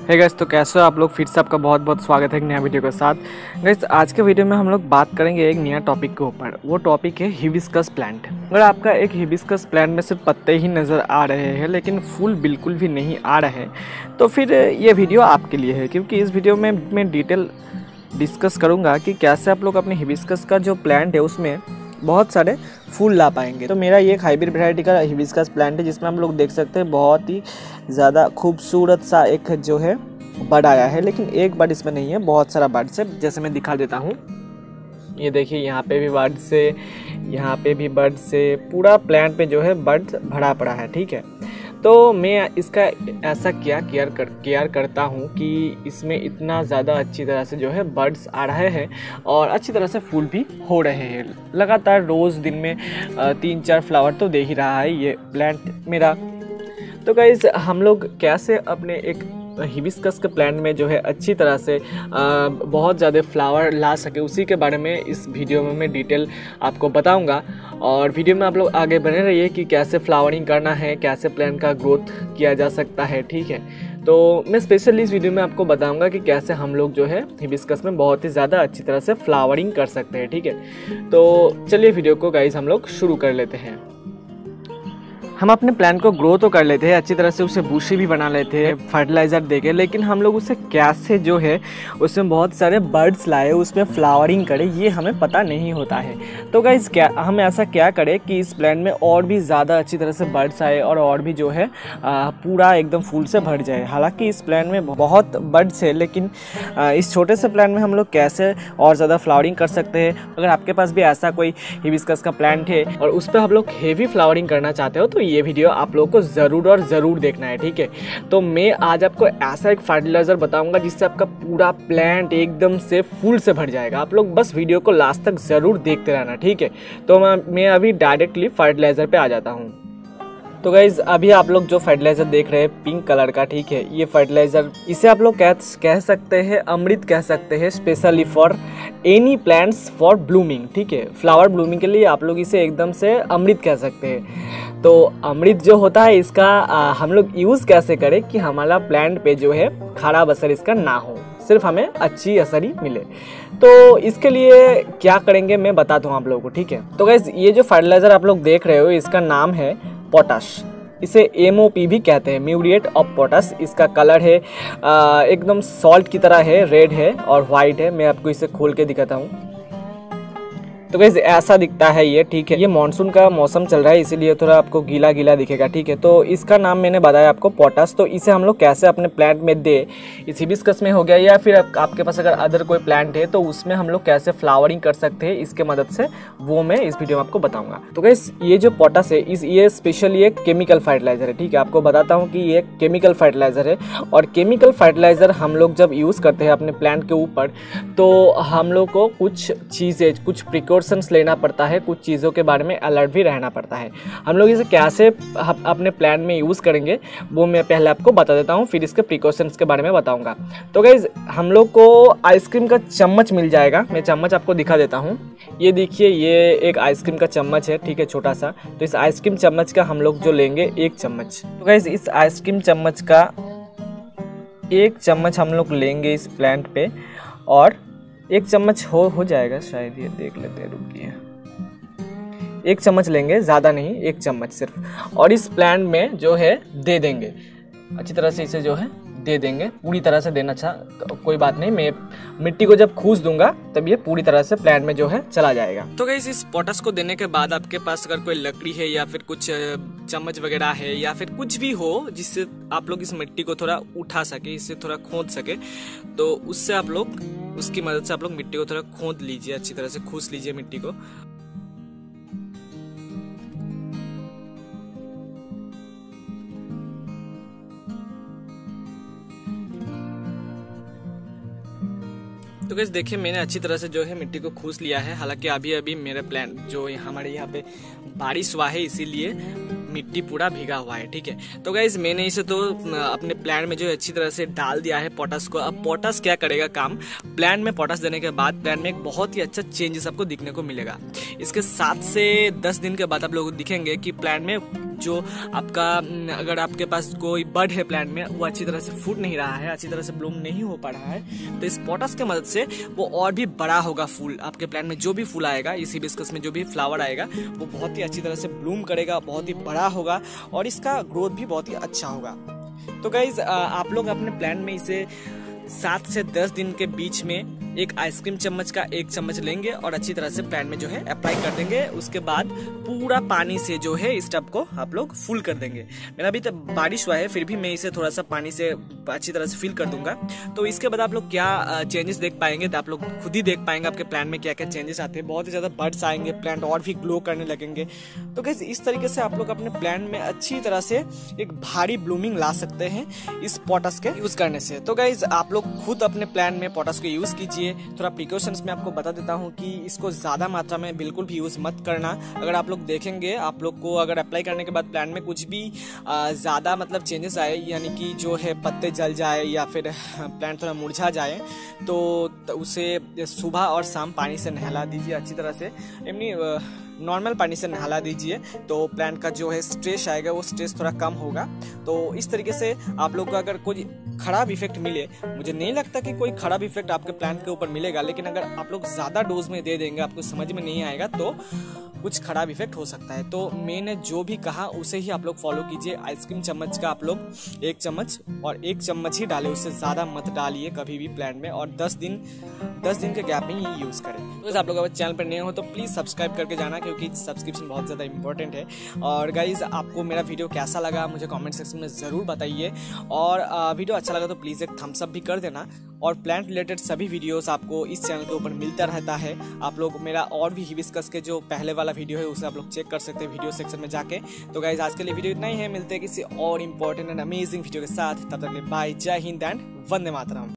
है गाइस, तो कैसे हो आप लोग। फिर से आपका बहुत बहुत स्वागत है एक नया वीडियो के साथ। गाइस, आज के वीडियो में हम लोग बात करेंगे एक नया टॉपिक के ऊपर। वो टॉपिक है हिबिस्कस प्लांट। अगर आपका एक हिबिस्कस प्लांट में सिर्फ पत्ते ही नज़र आ रहे हैं लेकिन फूल बिल्कुल भी नहीं आ रहे हैं, तो फिर ये वीडियो आपके लिए है, क्योंकि इस वीडियो में मैं डिटेल डिस्कस करूँगा कि कैसे आप लोग अपने हिबिस्कस का जो प्लांट है उसमें बहुत सारे फूल ला पाएंगे। तो मेरा ये एक हाइब्रिड वैरायटी का हिबिस्कस प्लांट है, जिसमें हम लोग देख सकते हैं बहुत ही ज़्यादा खूबसूरत सा एक जो है बड आया है। लेकिन एक बड इसमें नहीं है, बहुत सारा बड्स है। जैसे मैं दिखा देता हूँ, ये देखिए यहाँ पे भी बर्ड से, यहाँ पे भी बर्ड से, पूरा प्लांट पे जो है बर्ड भरा पड़ा है। ठीक है, तो मैं इसका ऐसा क्या केयर करता हूँ कि इसमें इतना ज़्यादा अच्छी तरह से जो है बर्ड्स आ रहे हैं और अच्छी तरह से फूल भी हो रहे हैं। लगातार रोज़ दिन में 3-4 फ्लावर तो दे ही रहा है ये प्लांट मेरा। तो गाइस, हम लोग कैसे अपने एक हिबिस्कस के प्लांट में जो है अच्छी तरह से बहुत ज़्यादा फ्लावर ला सके, उसी के बारे में इस वीडियो में मैं डिटेल आपको बताऊंगा। और वीडियो में आप लोग आगे बने रहिए कि कैसे फ्लावरिंग करना है, कैसे प्लांट का ग्रोथ किया जा सकता है। ठीक है, तो मैं स्पेशली इस वीडियो में आपको बताऊंगा कि कैसे हम लोग जो है हिबिस्कस में बहुत ही ज़्यादा अच्छी तरह से फ्लावरिंग कर सकते हैं। ठीक है, तो चलिए वीडियो को गाइस हम लोग शुरू कर लेते हैं। हम अपने प्लांट को ग्रो तो कर लेते हैं अच्छी तरह से, उसे बुशी भी बना लेते हैं फर्टिलाइज़र देके, लेकिन हम लोग उसे कैसे जो है उसमें बहुत सारे बर्ड्स लाए, उसमें फ्लावरिंग करें, ये हमें पता नहीं होता है। तो गाइस, हम ऐसा क्या करें कि इस प्लांट में और भी ज़्यादा अच्छी तरह से बर्ड्स आए और भी जो है पूरा एकदम फूल से भर जाए। हालांकि इस प्लांट में बहुत बर्ड्स है, लेकिन इस छोटे से प्लांट में हम लोग कैसे और ज़्यादा फ्लावरिंग कर सकते हैं। अगर आपके पास भी ऐसा कोई हिबिस्कस का प्लांट है और उस पर हम लोग हेवी फ्लावरिंग करना चाहते हो, तो ये वीडियो आप लोगों को ज़रूर देखना है। ठीक है, तो मैं आज आपको ऐसा एक फर्टिलाइज़र बताऊंगा जिससे आपका पूरा प्लांट एकदम से फूल से भर जाएगा। आप लोग बस वीडियो को लास्ट तक ज़रूर देखते रहना। ठीक है, तो मैं अभी डायरेक्टली फर्टिलाइज़र पे आ जाता हूँ। तो गाइज़, अभी आप लोग जो फर्टिलाइज़र देख रहे हैं पिंक कलर का, ठीक है, ये फर्टिलाइज़र, इसे आप लोग कह सकते हैं अमृत कह सकते हैं, specially for any plants for blooming. ठीक है, फ्लावर ब्लूमिंग के लिए आप लोग इसे एकदम से अमृत कह सकते हैं। तो अमृत जो होता है इसका हम लोग यूज़ कैसे करें कि हमारा प्लांट पे जो है खराब असर इसका ना हो, सिर्फ हमें अच्छी असर ही मिले। तो इसके लिए क्या करेंगे मैं बताता हूँ आप लोगों को। ठीक है, तो गाइज़, ये जो फर्टिलाइज़र आप लोग देख रहे हो इसका नाम है पोटाश। इसे MOP भी कहते हैं, म्यूरिएट ऑफ पोटाश। इसका कलर है एकदम सॉल्ट की तरह है, रेड है और वाइट है। मैं आपको इसे खोल के दिखाता हूँ। तो गाइस, ऐसा दिखता है ये। ठीक है, ये मानसून का मौसम चल रहा है, इसीलिए थोड़ा आपको गीला गीला दिखेगा। ठीक है, तो इसका नाम मैंने बताया आपको पोटाश। तो इसे हम लोग कैसे अपने प्लांट में दे, इस हिबिस्कस में हो गया या फिर आपके पास अगर अदर कोई प्लांट है तो उसमें हम लोग कैसे फ्लावरिंग कर सकते हैं इसके मदद से, वो मैं इस वीडियो में आपको बताऊंगा। तो गाइस, ये जो पोटाश है ये स्पेशली एक केमिकल फर्टिलाइजर है। ठीक है, आपको बताता हूँ कि ये केमिकल फर्टिलाइजर है और केमिकल फर्टिलाइजर हम लोग जब यूज़ करते हैं अपने प्लांट के ऊपर, तो हम लोग को कुछ चीज़ें, कुछ प्रिकॉशंस लेना पड़ता है, कुछ चीज़ों के बारे में अलर्ट भी रहना पड़ता है। हम लोग इसे कैसे अपने प्लांट में यूज़ करेंगे वो मैं पहले आपको बता देता हूँ, फिर इसके प्रिकॉशंस के बारे में बताऊँगा। तो गाइज, हम लोग को आइसक्रीम का चम्मच मिल जाएगा। मैं चम्मच आपको दिखा देता हूँ। ये देखिए, ये एक आइसक्रीम का चम्मच है। ठीक है, छोटा सा। तो इस आइसक्रीम चम्मच का हम लोग जो लेंगे 1 चम्मच। तो गाइज, इस आइसक्रीम चम्मच का 1 चम्मच हम लोग लेंगे इस प्लांट पे, और 1 चम्मच हो जाएगा शायद, ये देख लेते हैं, रुकिए। 1 चम्मच लेंगे, ज़्यादा नहीं, 1 चम्मच सिर्फ, और इस प्लांट में जो है दे देंगे अच्छी तरह से। इसे जो है दे देंगे, पूरी तरह से देना। अच्छा, तो कोई बात नहीं, मैं मिट्टी को जब खूस दूंगा तब ये पूरी तरह से प्लांट में जो है चला जाएगा। तो गाइस, इस पोटाश को देने के बाद आपके पास अगर कोई लकड़ी है या फिर कुछ चम्मच वगैरह है या फिर कुछ भी हो जिससे आप लोग इस मिट्टी को थोड़ा उठा सके, इससे थोड़ा खोद सके, तो उससे आप लोग, उसकी मदद से आप लोग मिट्टी को थोड़ा खोद लीजिए, अच्छी तरह से खूस लीजिए मिट्टी को। तो गाइस, देखिए, मैंने अच्छी तरह से जो है मिट्टी को खूस लिया है। हालांकि अभी मेरा प्लांट जो हमारे यहाँ पे बारिश हुआ है, इसीलिए मिट्टी पूरा भीगा हुआ है। ठीक है, तो गाइस, मैंने इसे तो अपने प्लांट में जो अच्छी तरह से डाल दिया है पोटाश को। अब पोटाश क्या करेगा काम, प्लांट में पोटाश देने के बाद प्लांट में एक बहुत ही अच्छा चेंजेस आपको दिखने को मिलेगा। इसके 7 से 10 दिन के बाद आप लोग दिखेंगे कि प्लांट में जो आपका अगर आपके पास कोई बड है प्लांट में, वो अच्छी तरह से फूट नहीं रहा है, अच्छी तरह से ब्लूम नहीं हो पा रहा है, तो इस पोटास के मदद से वो और भी बड़ा होगा फूल। आपके प्लांट में जो भी फूल आएगा, इस हिबिस्कस में जो भी फ्लावर आएगा, वो बहुत ही अच्छी तरह से ब्लूम करेगा, बहुत ही बड़ा होगा और इसका ग्रोथ भी बहुत ही अच्छा होगा। तो गाइज आप लोग अपने प्लांट में इसे 7 से 10 दिन के बीच में एक आइसक्रीम चम्मच का 1 चम्मच लेंगे और अच्छी तरह से प्लांट में जो है अप्लाई कर देंगे। उसके बाद पूरा पानी से जो है इस टब को आप लोग फुल कर देंगे। मेरा अभी तक बारिश हुआ है, फिर भी मैं इसे थोड़ा सा पानी से अच्छी तरह से फिल कर दूंगा। तो इसके बाद आप लोग क्या चेंजेस देख पाएंगे, तो आप लोग खुद ही देख पाएंगे आपके प्लांट में क्या क्या चेंजेस आते हैं। बहुत ही ज्यादा बर्ड्स आएंगे, प्लांट और भी ग्लो करने लगेंगे। तो गाइस इस तरीके से आप लोग अपने प्लांट में अच्छी तरह से एक भारी ब्लूमिंग ला सकते हैं इस पोटास के यूज करने से। तो गाइस आप लोग खुद अपने प्लांट में पोटास को यूज कीजिए। थोड़ा प्रिकॉशंस में आपको बता देता हूँ कि इसको ज्यादा मात्रा में बिल्कुल भी यूज मत करना। अगर आप लोग देखेंगे, आप लोग को अगर अप्लाई करने के बाद प्लांट में कुछ भी ज्यादा मतलब चेंजेस आए, यानी कि जो है पत्ते जल जाए या फिर प्लांट थोड़ा मुरझा जाए, तो उसे सुबह और शाम पानी से नहला दीजिए अच्छी तरह से। नॉर्मल पानी से नहला दीजिए, तो प्लांट का जो है स्ट्रेस आएगा, वो स्ट्रेस थोड़ा कम होगा। तो इस तरीके से आप लोग को अगर कोई खराब इफेक्ट मिले, मुझे नहीं लगता कि कोई खराब इफेक्ट आपके प्लांट के ऊपर मिलेगा, लेकिन अगर आप लोग ज्यादा डोज में दे देंगे, आपको समझ में नहीं आएगा, तो कुछ खराब इफेक्ट हो सकता है। तो मैंने जो भी कहा उसे ही आप लोग फॉलो कीजिए। आइसक्रीम चम्मच का आप लोग 1 चम्मच और 1 चम्मच ही डालें, उससे ज्यादा मत डालिए कभी भी प्लांट में, और 10 दिन के गैप में ये यूज करें। तो आप लोग अगर चैनल पर नए हो तो प्लीज सब्सक्राइब करके जाना, क्योंकि सब्सक्रिप्शन बहुत ज्यादा इंपॉर्टेंट है। और गाइज आपको मेरा वीडियो कैसा लगा मुझे कमेंट सेक्शन में जरूर बताइए, और वीडियो अच्छा लगा तो प्लीज एक थम्स अप भी कर देना। और प्लांट रिलेटेड सभी वीडियोस आपको इस चैनल के ऊपर मिलता रहता है। आप लोग मेरा और भी हिबिस्कस के जो पहले वाला वीडियो है उसे आप लोग चेक कर सकते हैं वीडियो सेक्शन में जाके। तो गाइज आज के लिए वीडियो इतना ही है, मिलते हैं किसी और इम्पोर्टेंट एंड अमेजिंग वीडियो के साथ। तब तक के लिए बाय, जय हिंद एंड वंदे मातरम।